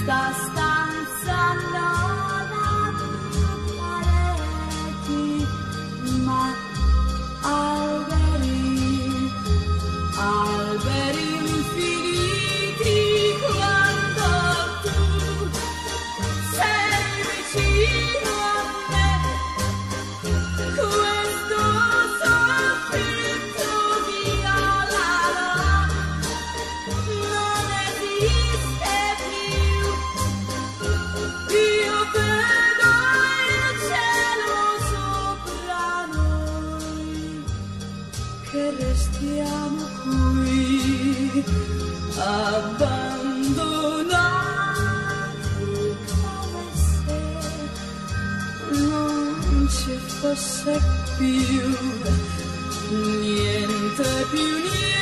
questa stanza non ha pareti, ma alberi, alberi infiniti. Quando tu sei vicino a me, questo soffitto violarò, non esiste più. Io vedo il cielo sopra noi, che restiamo qui, abbandonati, come se non ci fosse più niente più, niente.